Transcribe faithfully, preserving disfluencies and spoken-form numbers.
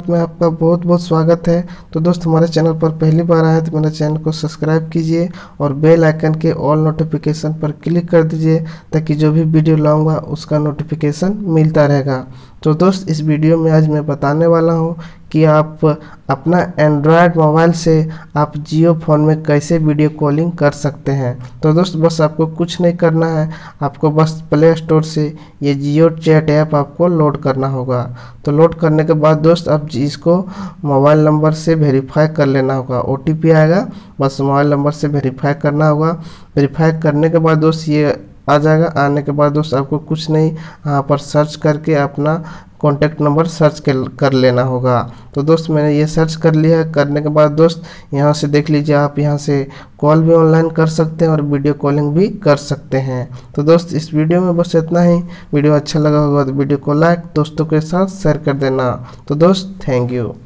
दोस्त में आपका बहुत बहुत स्वागत है। तो दोस्त हमारे चैनल पर पहली बार आए तो मेरे चैनल को सब्सक्राइब कीजिए और बेल आइकन के ऑल नोटिफिकेशन पर क्लिक कर दीजिए ताकि जो भी वीडियो लाऊंगा उसका नोटिफिकेशन मिलता रहेगा। तो दोस्त इस वीडियो में आज मैं बताने वाला हूं कि आप अपना एंड्रॉयड मोबाइल से आप जियो फ़ोन में कैसे वीडियो कॉलिंग कर सकते हैं। तो दोस्त बस आपको कुछ नहीं करना है, आपको बस प्ले स्टोर से ये जियो चैट ऐप आपको लोड करना होगा। तो लोड करने के बाद दोस्त आप इसको मोबाइल नंबर से वेरीफाई कर लेना होगा। ओ टी पी आएगा, बस मोबाइल नंबर से वेरीफाई करना होगा। वेरीफाई करने के बाद दोस्त ये आ जाएगा। आने के बाद दोस्त आपको कुछ नहीं, यहाँ पर सर्च करके अपना कॉन्टैक्ट नंबर सर्च कर लेना होगा। तो दोस्त मैंने ये सर्च कर लिया है। करने के बाद दोस्त यहाँ से देख लीजिए, आप यहाँ से कॉल भी ऑनलाइन कर सकते हैं और वीडियो कॉलिंग भी कर सकते हैं। तो दोस्त इस वीडियो में बस इतना ही। वीडियो अच्छा लगा होगा तो वीडियो को लाइक दोस्तों के साथ शेयर कर देना। तो दोस्त थैंक यू।